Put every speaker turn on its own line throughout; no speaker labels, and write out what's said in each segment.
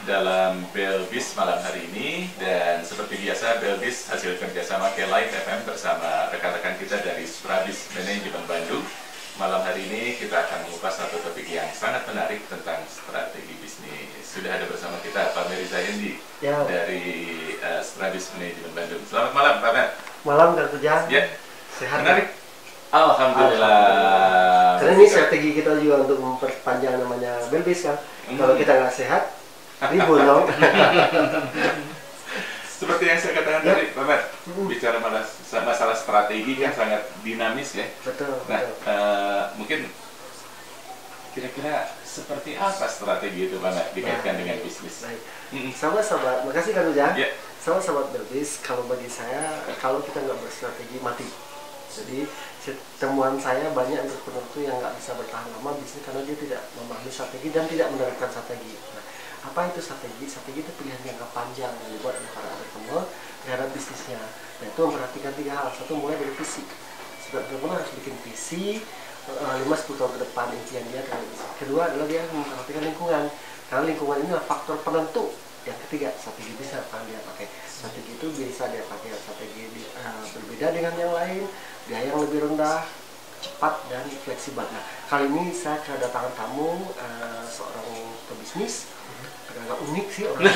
dalam Belbis malam hari ini. Dan seperti biasa, Belbis hasil kerjasama K-Light FM bersama rekan-rekan kita dari Suprabis Manajemen Bandung. Malam hari ini kita akan mengupas satu topik yang sangat menarik tentang strategi bisnis. Sudah ada bersama kita Pak Meri Zahendi dari Suprabis Manajemen Bandung. Selamat malam Pak Mer.
Malam Kang Tujang.
Ya.
Sehat.
Menarik. Alhamdulillah.
Karena ini strategi kita juga untuk memperpanjang namanya Belbis kan. Kalau kita nggak sehat, ribut dong.
Seperti yang saya katakan tadi, Pak Mer, bicara masalah strategi yang sangat dinamis ya.
Betul.
Nah,
betul.
mungkin kira-kira seperti apa strategi itu Pak Mer dikaitkan dengan bisnis?
Baik. Sahabat-sahabat, makasih Kang Tujang.
Ya.
Sahabat Belbis, kalau bagi saya, kalau kita nggak berstrategi mati. Jadi temuan saya banyak entrepreneur itu yang nggak bisa bertahan lama bisnis karena dia tidak memahami strategi dan tidak menerapkan strategi. Nah, apa itu strategi? Strategi itu pilihan jangka panjang yang dibuat oleh para entrepreneur terhadap bisnisnya. Nah, itu memperhatikan 3 hal. Satu, mulai dari visi. Setiap entrepreneur harus bikin visi 5-10 tahun ke depan impian dia terhadap bisnis. Kedua adalah dia memperhatikan lingkungan. Karena lingkungan ini adalah faktor penentu. Yang ketiga, strategi bisnis akan dia pakai. Strategi itu bisa dia pakai strategi berbeda dengan yang lain, biaya yang lebih rendah, cepat dan fleksibel. Nah, kali ini saya kedatangan tamu seorang pebisnis, agak unik sih orangnya.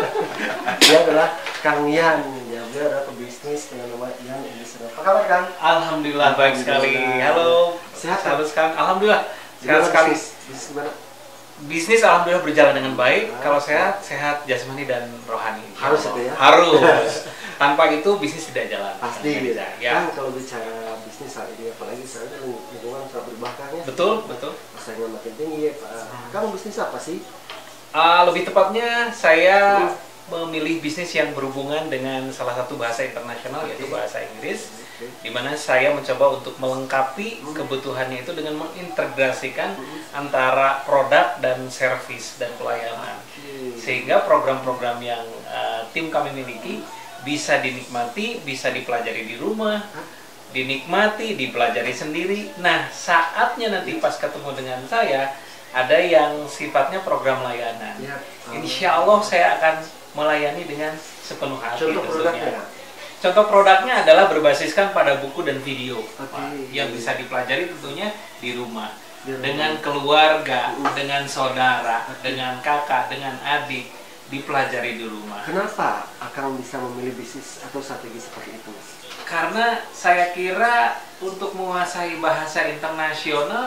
Dia adalah Kang Yan. Ya, dia adalah pebisnis dengan nama Yan Industri. Apa kabar Kang?
Alhamdulillah baik sekali. Halo.
Sehat
Halo Kang. Alhamdulillah. Sehat sekali.
Bisnis gimana?
Bisnis alhamdulillah berjalan dengan baik. Kalau sehat, sehat jasmani dan rohani.
Harus itu ya?
Harus. Tanpa itu bisnis tidak jalan.
Pasti
bisa.
ya.
Ya.
Kan kalau bicara bisnis saat ini apalagi sekarang lingkungan telah berubah kan ya.
Betul, betul.
Persaingan makin tinggi ya Pak. Kamu bisnis apa sih?
Lebih tepatnya saya memilih bisnis yang berhubungan dengan salah satu bahasa internasional yaitu bahasa Inggris. Di mana saya mencoba untuk melengkapi kebutuhannya itu dengan mengintegrasikan antara produk dan servis dan pelayanan. Sehingga program-program yang tim kami miliki bisa dinikmati, bisa dipelajari di rumah, dinikmati, dipelajari sendiri. Nah, saatnya nanti pas ketemu dengan saya, ada yang sifatnya program layanan. Insya Allah saya akan melayani dengan sepenuh hati.
Contoh produknya?
Contoh produknya adalah berbasiskan pada buku dan video yang bisa dipelajari tentunya di rumah. Dengan keluarga, dengan saudara, dengan kakak, dengan adik, dipelajari di rumah.
Kenapa Akang bisa memilih bisnis atau strategi seperti itu?
Karena saya kira untuk menguasai bahasa internasional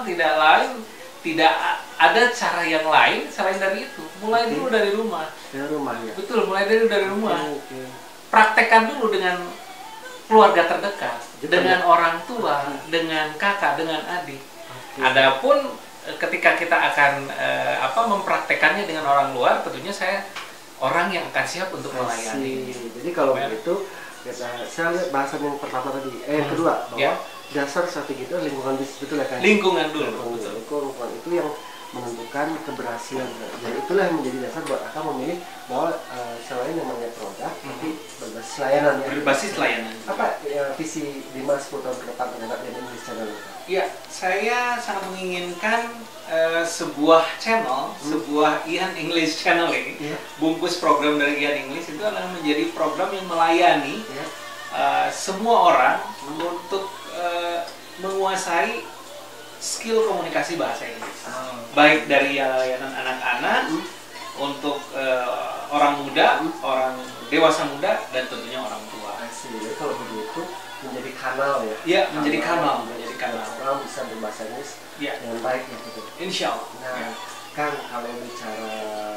tidak ada cara yang lain selain dari itu. Mulai dulu dari rumah.
Dari rumah ya?
Betul, mulai dari rumah. Praktekkan dulu dengan keluarga terdekat, dengan orang tua, dengan kakak, dengan adik. Adapun ketika kita akan mempraktekannya dengan orang luar, tentunya saya orang yang akan siap untuk melayani.
Jadi kalau begitu, saya lihat bahasan yang pertama tadi, yang kedua bahwa dasar strategi itu lingkungan bisnis, betul ya kan?
Lingkungan dulu.
Lingkungan itu yang menentukan keberhasilan. Dan itulah yang menjadi dasar buat Akang memilih bahwa selain namanya produk, tapi berbasis layanan.
Berbasis layanan.
Apa visi 5-10 tahun ke depan terhadap Yan English Channel?
Ya, saya sangat menginginkan sebuah channel, sebuah Yan English Channel ini, bungkus program dari Yan English itu adalah menjadi program yang melayani semua orang untuk menguasai skill komunikasi bahasa Inggris, baik dari layanan anak-anak, untuk orang muda, orang dewasa muda, dan tentunya orang tua.
Jadi kalau begitu menjadi kanal ya?
Iya, menjadi kanal.
Orang bisa berbahasa Inggris dengan baik ya gitu.
Insya Allah.
Nah, Kang, kalau bicara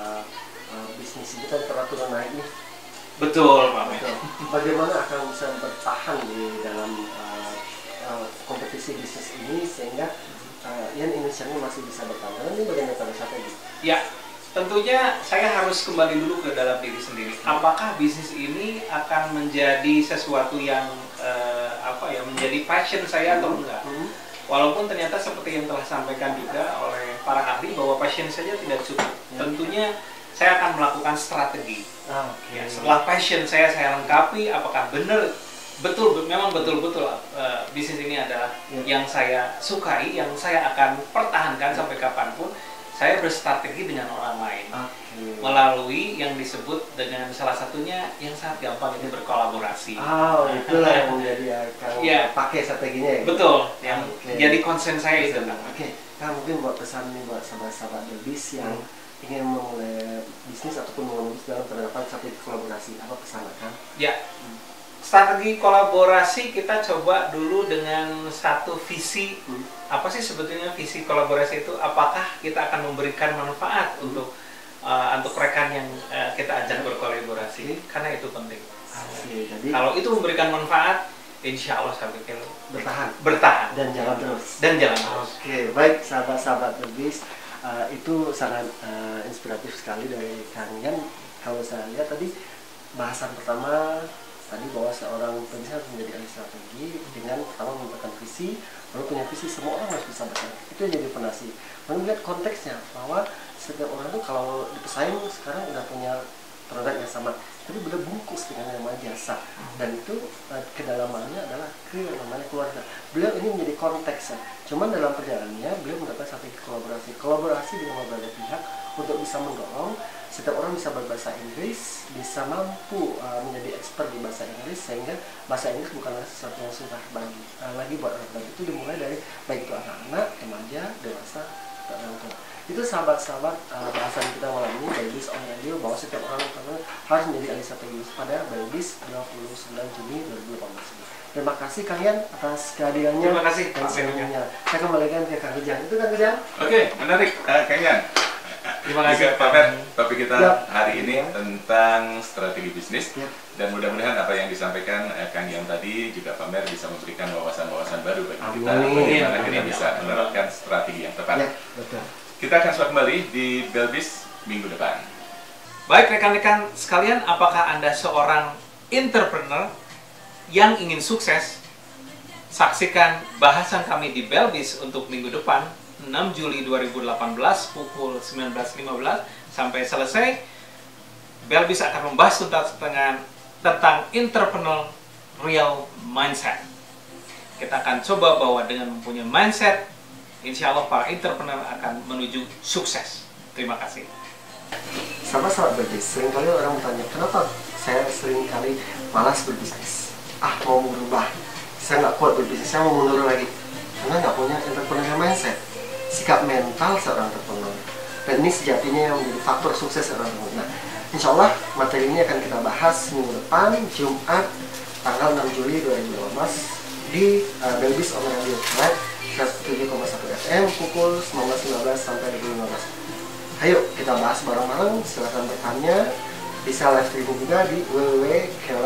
bisnis itu kan pernah turun naik nih.
Betul, Pak.
Betul. Bagaimana akan bisa bertahan di dalam kompetisi bisnis ini sehingga Yan Indonesia masih bisa bertahan? Ini bagaimana pada strategi?
Ya, tentunya saya harus kembali dulu ke dalam diri sendiri. Apakah bisnis ini akan menjadi sesuatu yang menjadi passion saya atau enggak? Walaupun ternyata seperti yang telah sampaikan juga oleh para ahli bahwa passion saja tidak cukup. Tentunya saya akan melakukan strategi. Ya, setelah passion saya lengkapi, apakah memang betul-betul bisnis ini adalah yang saya sukai, yang saya akan pertahankan sampai kapanpun. saya berstrategi dengan orang lain melalui yang disebut dengan salah satunya yang sangat gampang ini berkolaborasi.
Itulah yang menjadi Kang pakai strateginya ya.
Betul, yang jadi concern saya itu.
Kang, mungkin buat pesan nih buat sahabat-sahabat Belbis yang ingin memulai bisnis ataupun mengelola dalam penerapan strategi kolaborasi, apa pesan Kang?
Ya, strategi kolaborasi kita coba dulu dengan satu visi. Apa sih sebetulnya visi kolaborasi itu? Apakah kita akan memberikan manfaat untuk rekan yang kita ajak berkolaborasi? Karena itu penting.
Jadi,
kalau itu memberikan manfaat, insya Allah saya pikir
bertahan dan jalan terus. Oke, baik sahabat-sahabat Belbis, itu sangat inspiratif sekali dari Kang Yan. Kalau saya lihat tadi bahasan pertama tadi bahwa seorang pebisnis harus menjadi ahli strategi dengan pertama membuatkan visi, lalu punya visi, semua orang harus bisa bersaing. Itu yang jadi fondasi. Lalu melihat konteksnya bahwa setiap orang itu kalau dipesaing sekarang udah punya produk yang sama, tapi udah bungkus dengan nama jasa, dan itu kedalamannya adalah ke namanya keluarga. Beliau ini menjadi konteksnya. Cuman dalam perjalanannya beliau mendapatkan strategi kolaborasi dengan beberapa pihak untuk bisa mendorong setiap orang bisa berbahasa Inggris, bisa mampu menjadi expert di bahasa Inggris, sehingga bahasa Inggris bukanlah sesuatu yang susah lagi buat orang. Dan itu dimulai dari baik itu anak-anak, remaja, dewasa, dan orang tua. Itu sahabat-sahabat bahasan kita malam ini Belbis on Radio, bahwa setiap orang harus menjadi ahli strategi pada Belbis 29 Juni 2018. Terima kasih Kang Yan atas kehadirannya.
Terima kasih
dan semuanya. Saya kembalikan ke Kang Ujang. Itu Kang Ujang.
Oke, menarik Kang Yan.
Terima kasih
Pak Fer. Topik kita hari ini tentang strategi bisnis, dan mudah-mudahan apa yang disampaikan Kang Yan tadi juga Pak Mer bisa memberikan wawasan-wawasan baru bagi kita bagaimana kita bisa menerapkan strategi yang tepat.
Betul.
Kita akan sudah kembali di Belbis minggu depan.
Baik rekan-rekan sekalian, apakah Anda seorang entrepreneur yang ingin sukses? Saksikan bahasan kami di Belbis untuk minggu depan 6 Juli 2018 pukul 19.15 sampai selesai. Belbis akan membahas tentang entrepreneur real mindset. Kita akan coba bawa dengan mempunyai mindset, insya Allah para entrepreneur akan menuju sukses. Terima kasih.
Sahabat-sahabat berbisnis, seringkali orang bertanya, kenapa saya seringkali malas berbisnis? Mau berubah, saya nggak kuat berbisnis, saya mau mundur lagi, karena nggak punya entrepreneur mindset, sikap mental seorang entrepreneur. Dan ini sejatinya yang menjadi faktor sukses seorang entrepreneur. Nah, insya Allah materi ini akan kita bahas minggu depan, Jumat, tanggal 6 Juli 2018 di Belbis on Radio Live 107,1 FM pukul 19.15 sampai 2015. Ayo kita bahas bareng-bareng. Silakan bertanya, bisa live streaming juga di www.kelife